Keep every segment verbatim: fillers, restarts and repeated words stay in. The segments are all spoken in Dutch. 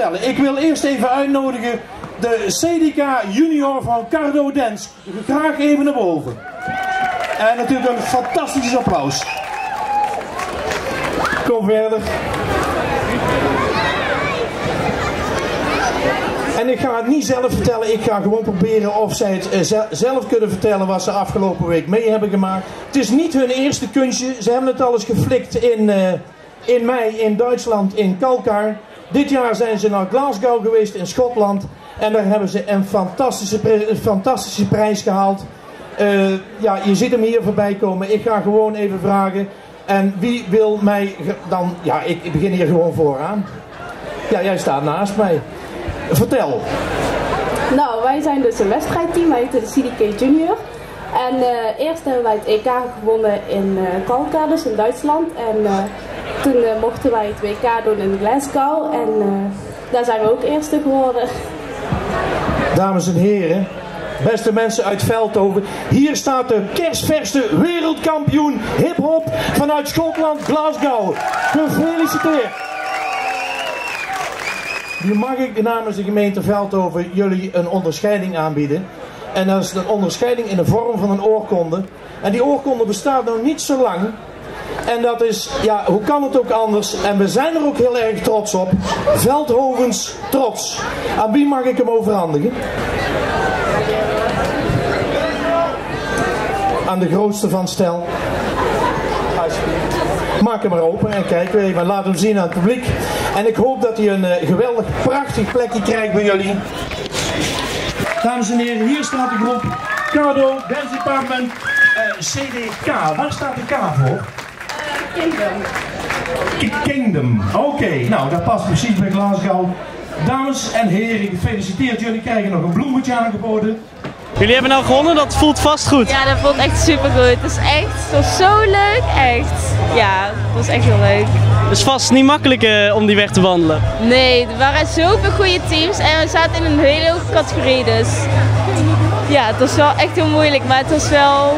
vertellen. Ik wil eerst even uitnodigen de C D K junior van Cardo Dance. Graag even naar boven. En natuurlijk een fantastisch applaus. Kom verder. En ik ga het niet zelf vertellen, ik ga gewoon proberen of zij het uh, zelf kunnen vertellen wat ze afgelopen week mee hebben gemaakt. Het is niet hun eerste kunstje, ze hebben het al eens geflikt in, uh, in mei in Duitsland in Kalkar. Dit jaar zijn ze naar Glasgow geweest in Schotland en daar hebben ze een fantastische, een fantastische prijs gehaald. Uh, ja, je ziet hem hier voorbij komen, ik ga gewoon even vragen. En wie wil mij dan, ja ik, ik begin hier gewoon vooraan. Ja, jij staat naast mij. Vertel. Nou, wij zijn dus een wedstrijdteam, wij heten de C D K Junior. En uh, eerst hebben wij het E K gewonnen in uh, Kalkar, dus in Duitsland. En uh, toen uh, mochten wij het W K doen in Glasgow en uh, daar zijn we ook eerste geworden. Dames en heren, beste mensen uit Veldhoven, hier staat de kerstverse wereldkampioen hip-hop vanuit Schotland, Glasgow. Gefeliciteerd! Nu mag ik namens de gemeente Veldhoven jullie een onderscheiding aanbieden. En dat is een onderscheiding in de vorm van een oorkonde. En die oorkonde bestaat nog niet zo lang. En dat is, ja, hoe kan het ook anders? En we zijn er ook heel erg trots op. Veldhovens trots. Aan wie mag ik hem overhandigen? Aan de grootste van stel. Maak hem maar open en kijk even. Laat hem zien aan het publiek. En ik hoop dat hij een uh, geweldig prachtig plekje krijgt bij jullie. Dames en heren, hier staat de groep Cardo Dance Department uh, C D K. Waar staat de K voor? Uh, Kingdom. K Kingdom. Oké, okay. Nou dat past precies bij Glasgow. Dames en heren, gefeliciteerd. Jullie krijgen nog een bloemetje aangeboden. Jullie hebben nou gewonnen, dat voelt vast goed. Ja, dat voelt echt super goed. Het is echt, het was zo leuk, echt. Ja, het was echt heel leuk. Het is vast niet makkelijk uh, om die weg te wandelen. Nee, er waren zoveel goede teams en we zaten in een hele hoge categorie, dus ja, het was wel echt heel moeilijk, maar het was wel...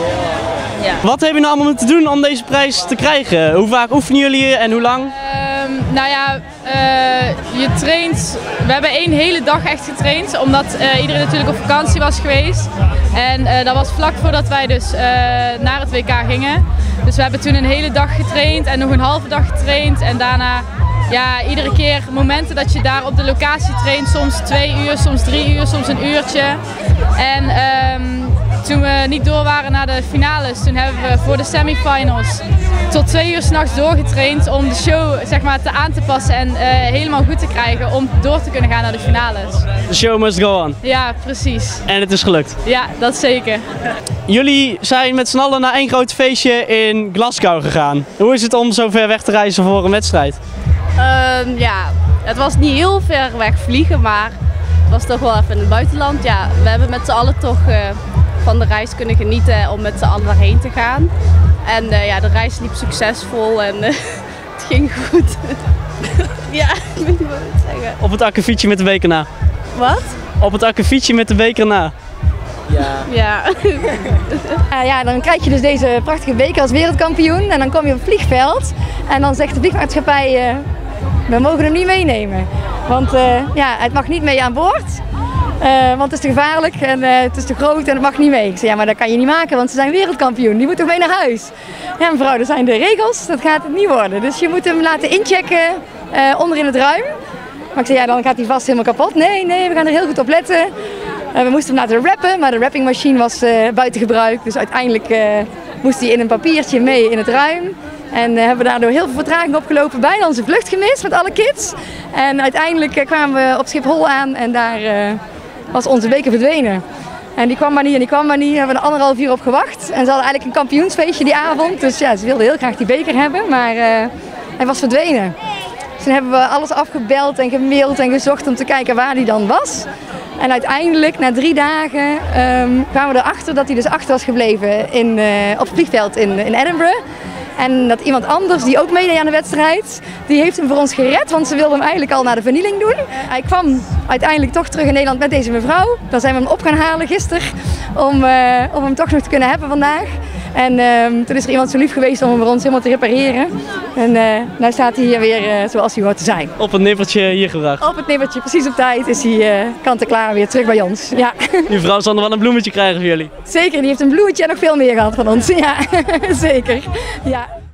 Ja. Wat hebben jullie nou allemaal moeten doen om deze prijs te krijgen? Hoe vaak oefenen jullie en hoe lang? Um, nou ja, uh, je traint, we hebben één hele dag echt getraind, omdat uh, iedereen natuurlijk op vakantie was geweest. En uh, dat was vlak voordat wij dus uh, naar het W K gingen. Dus we hebben toen een hele dag getraind en nog een halve dag getraind. En daarna, ja, iedere keer momenten dat je daar op de locatie traint, soms twee uur, soms drie uur, soms een uurtje. En um, toen we niet door waren naar de finales, toen hebben we voor de semifinals tot twee uur 's nachts doorgetraind om de show zeg maar, te aan te passen en uh, helemaal goed te krijgen om door te kunnen gaan naar de finales. The show must go on. Ja, precies. En het is gelukt. Ja, dat zeker. Jullie zijn met z'n allen naar één groot feestje in Glasgow gegaan. Hoe is het om zo ver weg te reizen voor een wedstrijd? Um, ja, het was niet heel ver weg vliegen, maar het was toch wel even in het buitenland. Ja, we hebben met z'n allen toch uh, van de reis kunnen genieten om met z'n allen daarheen te gaan. En uh, ja, de reis liep succesvol en uh, het ging goed. Ja, ik weet niet wat ik zeggen. Op het akkefietje met de beker na. Wat? Op het akkefietje met de beker na. Ja. Ja. Uh, ja, dan krijg je dus deze prachtige beker als wereldkampioen en dan kom je op het vliegveld en dan zegt de vliegmaatschappij, uh, we mogen hem niet meenemen. Want uh, ja, het mag niet mee aan boord. Uh, want het is te gevaarlijk en uh, het is te groot en het mag niet mee. Ik zei, ja, maar dat kan je niet maken, want ze zijn wereldkampioen. Die moet toch mee naar huis? Ja, mevrouw, dat zijn de regels. Dat gaat het niet worden. Dus je moet hem laten inchecken uh, onder in het ruim. Maar ik zei, ja, dan gaat hij vast helemaal kapot. Nee, nee, we gaan er heel goed op letten. Uh, we moesten hem laten rappen, maar de rappingmachine was uh, buiten gebruik. Dus uiteindelijk uh, moest hij in een papiertje mee in het ruim. En uh, hebben we daardoor heel veel vertraging opgelopen, bijna onze vlucht gemist met alle kids. En uiteindelijk uh, kwamen we op Schiphol aan en daar... Uh, was onze beker verdwenen. En die kwam maar niet en die kwam maar niet. Daar hebben we er anderhalf uur op gewacht. En ze hadden eigenlijk een kampioensfeestje die avond. Dus ja, ze wilden heel graag die beker hebben, maar uh, hij was verdwenen. Dus toen hebben we alles afgebeld en gemaild en gezocht om te kijken waar die dan was. En uiteindelijk, na drie dagen, um, kwamen we erachter dat hij dus achter was gebleven in, uh, op het vliegveld in, in Edinburgh. En dat iemand anders, die ook meedeed aan de wedstrijd, die heeft hem voor ons gered, want ze wilden hem eigenlijk al naar de vernieling doen. Hij kwam uiteindelijk toch terug in Nederland met deze mevrouw. Dan zijn we hem op gaan halen gisteren, om, uh, om hem toch nog te kunnen hebben vandaag. En um, toen is er iemand zo lief geweest om hem voor ons helemaal te repareren. En uh, nu staat hij hier weer uh, zoals hij hoort te zijn. Op het nippertje hier gebracht. Op het nippertje, precies op tijd is hij uh, kant-en-klaar weer terug bij ons. Ja. Die vrouw zal nog wel een bloemetje krijgen voor jullie. Zeker, die heeft een bloemetje en nog veel meer gehad van ons. Ja, zeker. Ja.